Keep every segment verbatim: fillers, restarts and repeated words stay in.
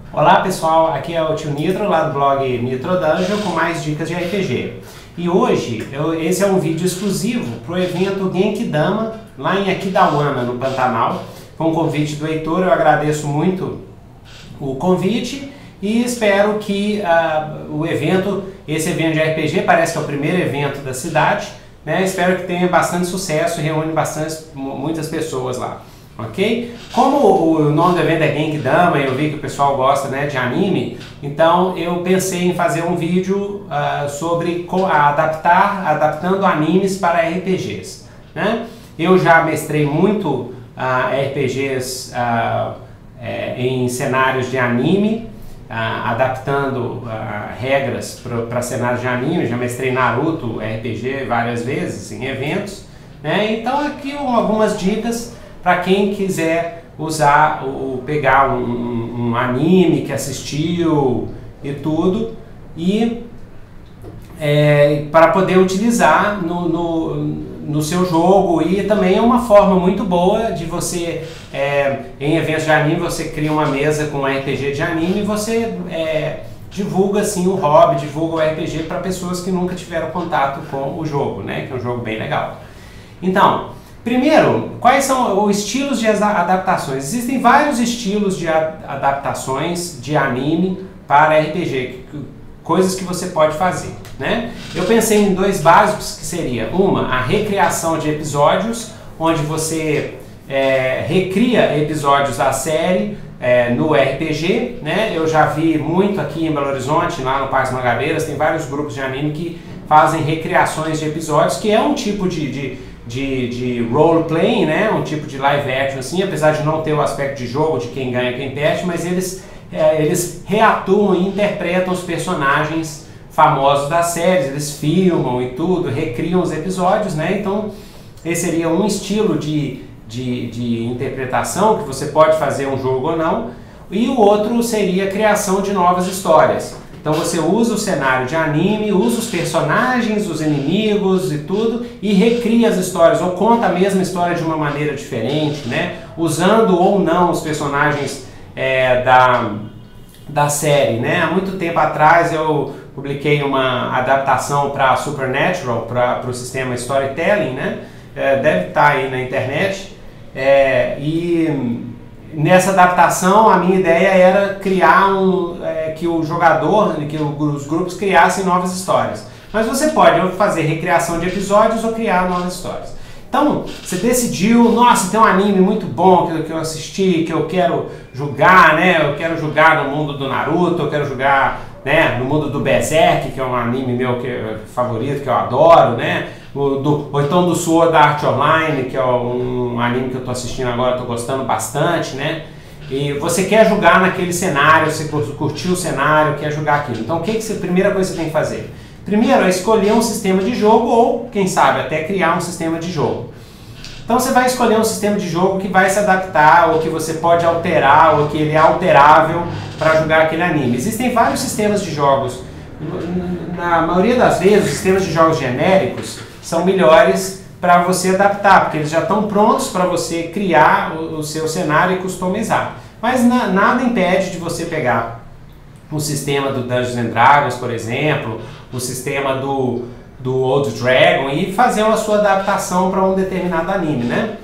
Olá pessoal, aqui é o tio Nitro lá do blog Nitro Dungeon com mais dicas de R P G. E hoje eu, esse é um vídeo exclusivo para o evento Genkidama lá em Akidawana, no Pantanal. Foi um convite do Heitor, eu agradeço muito o convite e espero que uh, o evento, esse evento de R P G parece que é o primeiro evento da cidade, né? Espero que tenha bastante sucesso e reúne bastante, muitas pessoas lá. Ok? Como o nome do evento é Genkidama e eu vi que o pessoal gosta, né, de anime, então eu pensei em fazer um vídeo uh, sobre adaptar, adaptando animes para R P Gs. Né? Eu já mestrei muito uh, R P Gs uh, é, em cenários de anime, uh, adaptando uh, regras para cenários de anime. Já mestrei Naruto R P G várias vezes em eventos. Né? Então aqui algumas dicas para quem quiser usar, o, pegar um, um, um anime que assistiu e tudo, e é, para poder utilizar no, no, no seu jogo. E também é uma forma muito boa de você, é, em eventos de anime, você cria uma mesa com um R P G de anime e você é, divulga assim o hobby, divulga o R P G para pessoas que nunca tiveram contato com o jogo, né? Que é um jogo bem legal. Então, primeiro, quais são os estilos de adaptações? Existem vários estilos de adaptações de anime para R P G, coisas que você pode fazer, né? Eu pensei em dois básicos, que seria uma, a recriação de episódios, onde você é, recria episódios da série é, no R P G, né? Eu já vi muito aqui em Belo Horizonte, lá no Parque Mangabeiras, tem vários grupos de anime que fazem recriações de episódios, que é um tipo de, de De, de role-playing, né? Um tipo de live action assim, apesar de não ter o aspecto de jogo, de quem ganha, quem perde, mas eles, é, eles reatuam e interpretam os personagens famosos das séries, eles filmam e tudo, recriam os episódios, né? Então esse seria um estilo de, de, de interpretação, que você pode fazer um jogo ou não, e o outro seria a criação de novas histórias. Então você usa o cenário de anime, usa os personagens, os inimigos e tudo, e recria as histórias, ou conta a mesma história de uma maneira diferente, né? Usando ou não os personagens é, da, da série, né? Há muito tempo atrás eu publiquei uma adaptação para Supernatural, para o sistema Storytelling, né? É, deve estar aí na internet, é, e nessa adaptação a minha ideia era criar um, é, que o jogador, que os grupos criassem novas histórias. Mas você pode fazer recriação de episódios ou criar novas histórias. Então, você decidiu, nossa, tem um anime muito bom que eu, que eu assisti, que eu quero jogar, né? Eu quero jogar no mundo do Naruto, eu quero jogar, né, no mundo do Berserk, que é um anime meu que, favorito, que eu adoro, né? O, do, ou então do Sword Art Online, que é um anime que eu estou assistindo agora, estou gostando bastante, né? E você quer jogar naquele cenário, você curtiu o cenário, quer jogar aquilo. Então, o que, que você, a primeira coisa que você tem que fazer? Primeiro é escolher um sistema de jogo ou, quem sabe, até criar um sistema de jogo. Então, você vai escolher um sistema de jogo que vai se adaptar, ou que você pode alterar, ou que ele é alterável para jogar aquele anime. Existem vários sistemas de jogos. Na maioria das vezes, os sistemas de jogos genéricos são melhores para você adaptar, porque eles já estão prontos para você criar o, o seu cenário e customizar. Mas na, nada impede de você pegar o sistema do Dungeons and Dragons, por exemplo, o sistema do, do Old Dragon, e fazer a sua adaptação para um determinado anime, né?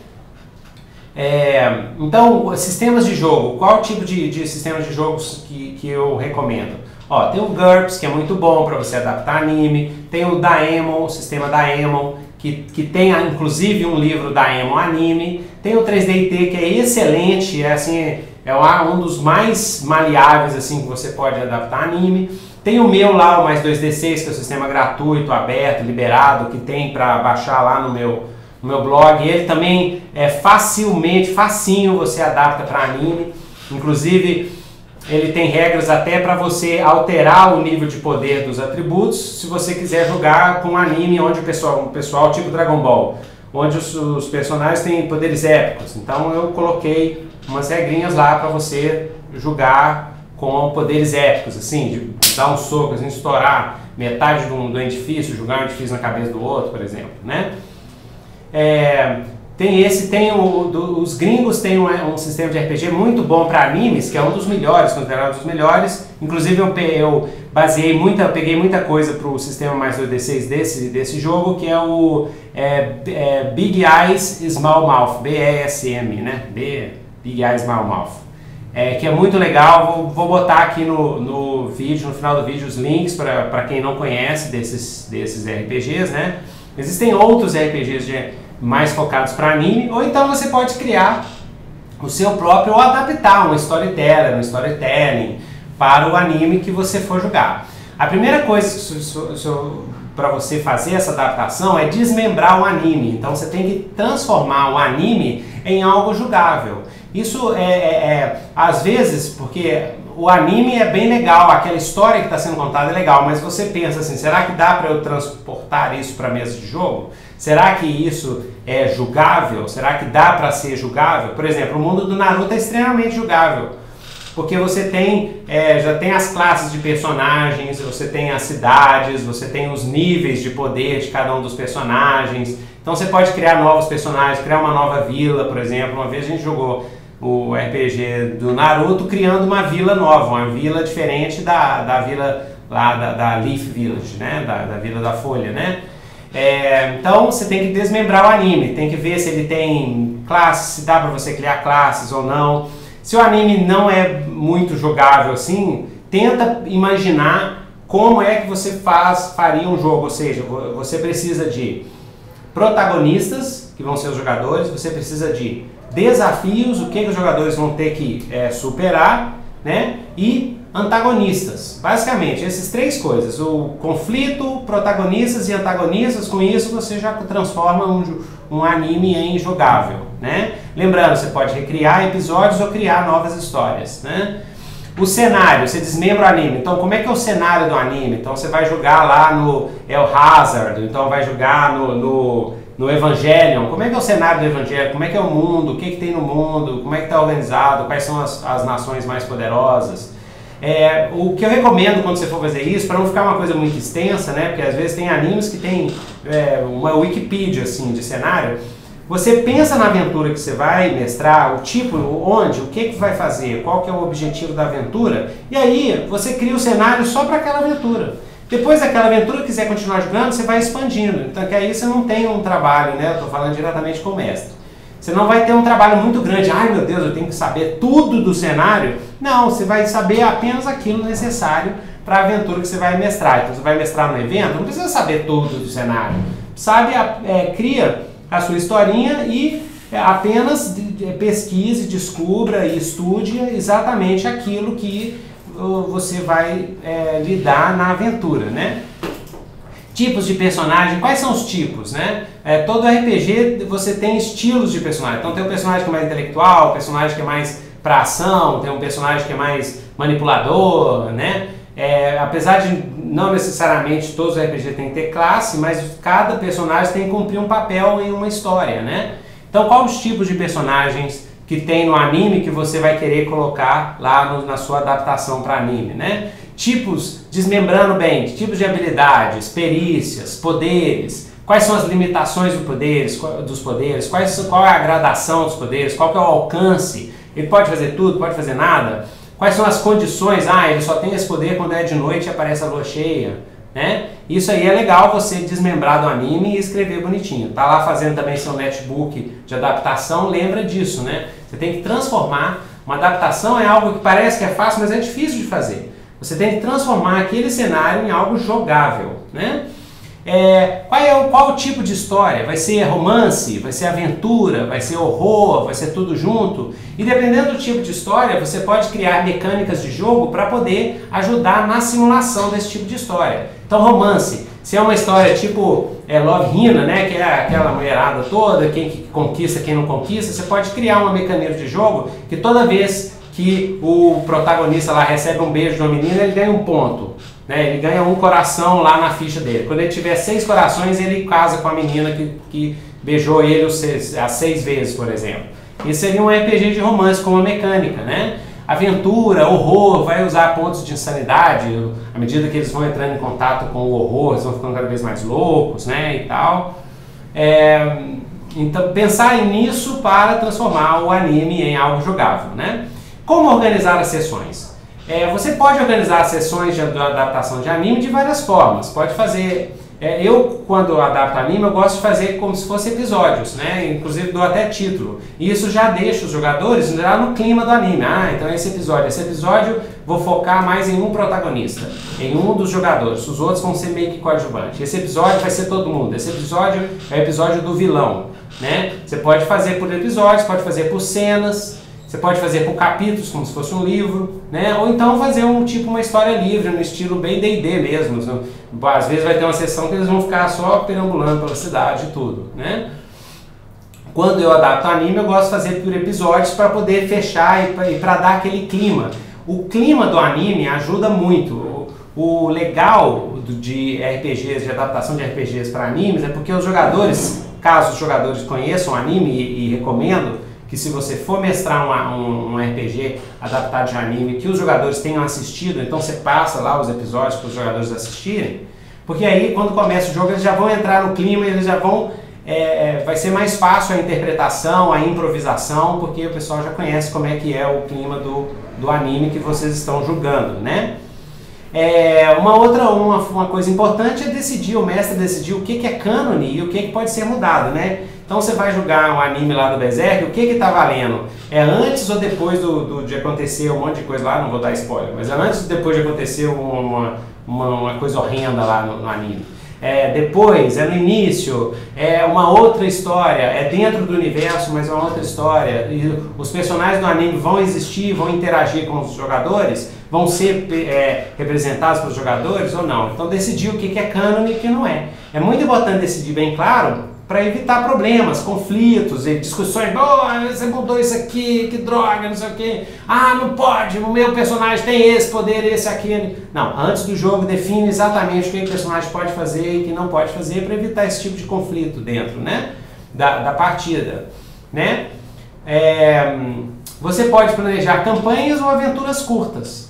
É, então, sistemas de jogo, qual tipo de, de sistema de jogos que, que eu recomendo? Ó, tem o GURPS, que é muito bom para você adaptar anime, tem o Daemon, o sistema Daemon, que, que tem inclusive um livro Daemon Anime, tem o três D T, que é excelente, é, assim, é um dos mais maleáveis assim, que você pode adaptar anime. Tem o meu lá, o Mais dois D seis, que é o sistema gratuito, aberto, liberado, que tem para baixar lá no meu, no meu blog. Ele também é facilmente, facinho você adapta para anime, inclusive ele tem regras até para você alterar o nível de poder dos atributos, se você quiser jogar com um anime onde o pessoal, o pessoal tipo Dragon Ball, onde os, os personagens têm poderes épicos. Então eu coloquei umas regrinhas lá para você jogar com poderes épicos, assim, de dar um soco, assim, estourar metade do, do edifício, jogar um edifício na cabeça do outro, por exemplo, né? É, Tem esse, tem o, do, os gringos têm um, um sistema de R P G muito bom para animes, que é um dos melhores, considerado um dos melhores. Inclusive eu, eu baseei muita, peguei muita coisa para o sistema mais dois D seis desse, desse jogo, que é o é, é Big Eyes Small Mouth, B E S M, né? B, Big Eyes Small Mouth. É, que é muito legal. Vou, vou botar aqui no, no vídeo, no final do vídeo, os links para quem não conhece desses, desses R P Gs, né? Existem outros R P Gs de mais focados para anime, ou então você pode criar o seu próprio ou adaptar um storyteller, um storytelling para o anime que você for jogar. A primeira coisa para você fazer essa adaptação é desmembrar o anime. Então você tem que transformar o anime em algo jogável. Isso é, é, é às vezes, porque o anime é bem legal, aquela história que está sendo contada é legal, mas você pensa assim, será que dá para eu transportar isso para a mesa de jogo? Será que isso é jogável? Será que dá para ser jogável? Por exemplo, o mundo do Naruto é extremamente jogável, porque você tem, é, já tem as classes de personagens, você tem as cidades, você tem os níveis de poder de cada um dos personagens, então você pode criar novos personagens, criar uma nova vila, por exemplo. Uma vez a gente jogou o R P G do Naruto criando uma vila nova, uma vila diferente da, da vila lá da, da Leaf Village, né? da, da Vila da Folha, né? É, então você tem que desmembrar o anime, tem que ver se ele tem classes, se dá para você criar classes ou não. Se o anime não é muito jogável assim, tenta imaginar como é que você faz, faria um jogo, ou seja, você precisa de protagonistas, que vão ser os jogadores, você precisa de desafios, o que, que os jogadores vão ter que é, superar, né? E antagonistas. Basicamente, essas três coisas, o conflito, protagonistas e antagonistas. Com isso você já transforma um, um anime em jogável, né? Lembrando, você pode recriar episódios ou criar novas histórias, né? O cenário, você desmembra o anime. Então, como é que é o cenário do anime? Então, você vai jogar lá no El Hazard, então vai jogar no, no, no Evangelion. Como é que é o cenário do Evangelion? Como é que é o mundo? O que, que tem no mundo? Como é que está organizado? Quais são as, as nações mais poderosas? É, o que eu recomendo quando você for fazer isso, para não ficar uma coisa muito extensa, né? Porque às vezes tem animes que tem é, uma Wikipedia assim, de cenário. Você pensa na aventura que você vai mestrar, o tipo, onde, o que, que vai fazer, qual que é o objetivo da aventura, e aí você cria o cenário só para aquela aventura. Depois daquela aventura, quiser continuar jogando, você vai expandindo. Então que aí você não tem um trabalho, né? Eu estou falando diretamente com o mestre. Você não vai ter um trabalho muito grande. Ai meu Deus, eu tenho que saber tudo do cenário. Não, você vai saber apenas aquilo necessário para a aventura que você vai mestrar. Então você vai mestrar no evento, não precisa saber tudo do cenário. Sabe, é, cria a sua historinha e apenas pesquise, descubra e estude exatamente aquilo que você vai é, lidar na aventura, né? Tipos de personagem, quais são os tipos, né? É, todo R P G você tem estilos de personagem. Então tem um personagem que é mais intelectual, um personagem que é mais pra ação, tem um personagem que é mais manipulador, né? É, apesar de não necessariamente todos os R P G têm que ter classe, mas cada personagem tem que cumprir um papel em uma história, né? Então quais os tipos de personagens que tem no anime que você vai querer colocar lá no, na sua adaptação para anime, né? Tipos, desmembrando bem, tipos de habilidades, perícias, poderes, quais são as limitações do poderes, dos poderes, quais, qual é a gradação dos poderes, qual que é o alcance, ele pode fazer tudo, pode fazer nada, quais são as condições, ah, ele só tem esse poder quando é de noite e aparece a lua cheia, né? Isso aí é legal você desmembrar do anime e escrever bonitinho. Tá lá fazendo também seu netbook de adaptação, lembra disso, né? Você tem que transformar, uma adaptação é algo que parece que é fácil, mas é difícil de fazer. Você tem que transformar aquele cenário em algo jogável, né? É, qual é o, qual o tipo de história? Vai ser romance? Vai ser aventura? Vai ser horror? Vai ser tudo junto? E dependendo do tipo de história, você pode criar mecânicas de jogo para poder ajudar na simulação desse tipo de história. Então romance, se é uma história tipo é, Love Hina, né, que é aquela mulherada toda, quem que conquista, quem não conquista, você pode criar uma mecanismo de jogo que toda vez que o protagonista lá recebe um beijo de uma menina, ele ganha um ponto. Né? Ele ganha um coração lá na ficha dele. Quando ele tiver seis corações, ele casa com a menina que, que beijou ele os seis, as seis vezes, por exemplo. Isso seria um R P G de romance com uma mecânica, né? Aventura, horror, vai usar pontos de insanidade. À medida que eles vão entrando em contato com o horror, eles vão ficando cada vez mais loucos, né? E tal. É... então, pensar nisso para transformar o anime em algo jogável, né? Como organizar as sessões? É, você pode organizar as sessões de adaptação de anime de várias formas. Pode fazer... É, eu, quando adapto anime, eu gosto de fazer como se fossem episódios, né? Inclusive dou até título. E isso já deixa os jogadores já no clima do anime. Ah, então esse episódio, esse episódio vou focar mais em um protagonista, em um dos jogadores. Os outros vão ser meio que coadjuvantes. Esse episódio vai ser todo mundo. Esse episódio é o episódio do vilão, né? Você pode fazer por episódios, pode fazer por cenas. Você pode fazer por capítulos, como se fosse um livro, né? Ou então fazer um tipo uma história livre, no estilo bem D e D mesmo. Às vezes vai ter uma sessão que eles vão ficar só perambulando pela cidade e tudo, né? Quando eu adapto anime, eu gosto de fazer por episódios para poder fechar e para dar aquele clima. O clima do anime ajuda muito. O, o legal de R P Gs, de adaptação de R P Gs para animes, é porque os jogadores, caso os jogadores conheçam o anime e, e recomendo, que se você for mestrar uma, um, um R P G adaptado de anime, que os jogadores tenham assistido, então você passa lá os episódios para os jogadores assistirem, porque aí quando começa o jogo eles já vão entrar no clima, eles já vão, é, vai ser mais fácil a interpretação, a improvisação, porque o pessoal já conhece como é que é o clima do, do anime que vocês estão julgando, né? É, uma outra uma, uma coisa importante é decidir, o mestre decidir o que, que é cânone e o que, que pode ser mudado, né? Então você vai jogar um anime lá do Berserk, o que que tá valendo? É antes ou depois do, do, de acontecer um monte de coisa lá, não vou dar spoiler, mas é antes ou depois de acontecer uma, uma, uma coisa horrenda lá no, no anime? É depois, é no início, é uma outra história, é dentro do universo, mas é uma outra história. E os personagens do anime vão existir, vão interagir com os jogadores, vão ser é, representados pelos jogadores ou não. Então decidir o que que é cânone e o que não é. É muito importante decidir bem claro, para evitar problemas, conflitos e discussões. Oh, você mudou isso aqui, que droga, não sei o que. Ah, não pode, o meu personagem tem esse poder, esse, aquele. Não, antes do jogo define exatamente o que o personagem pode fazer e o que não pode fazer para evitar esse tipo de conflito dentro, né, da, da partida, né? É, você pode planejar campanhas ou aventuras curtas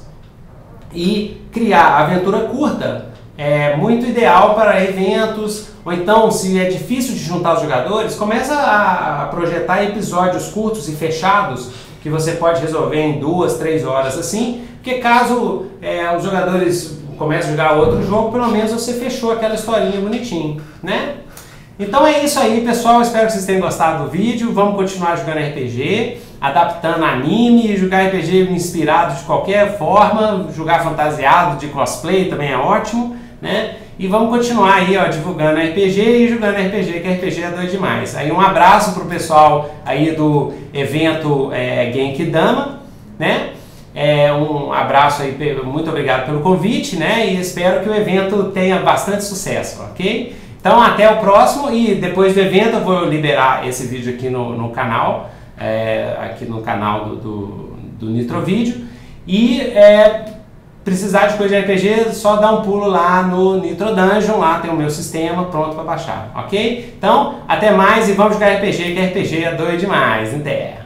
e criar aventura curta. É muito ideal para eventos, ou então, se é difícil de juntar os jogadores, começa a projetar episódios curtos e fechados que você pode resolver em duas, três horas assim, porque caso é, os jogadores comecem a jogar outro jogo, pelo menos você fechou aquela historinha bonitinho, né? Então é isso aí, pessoal, espero que vocês tenham gostado do vídeo, vamos continuar jogando R P G, adaptando anime, jogar R P G inspirado de qualquer forma, jogar fantasiado de cosplay também é ótimo, né? E vamos continuar aí, ó, divulgando R P G e jogando R P G, que R P G é doido demais. Aí um abraço pro pessoal aí do evento é, Genkidama, né? É, um abraço aí, muito obrigado pelo convite, né? E espero que o evento tenha bastante sucesso, ok? Então até o próximo, e depois do evento eu vou liberar esse vídeo aqui no, no canal, é, aqui no canal do, do, do Nitrovídeo. E é, precisar de coisa de R P G, só dá um pulo lá no Nitro Dungeon, lá tem o meu sistema pronto para baixar, ok? Então, até mais e vamos jogar R P G, que R P G é doido demais, até!